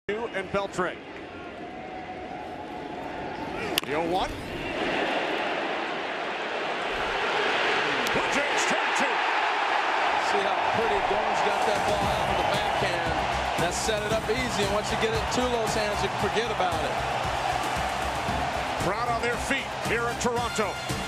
And Beltre. The 0-1. Blue Jays turn 2. See how pretty Gomes got that ball out of the backhand. That set it up easy, and once you get it in Tulo's hands, you can forget about it. Crowd on their feet here in Toronto.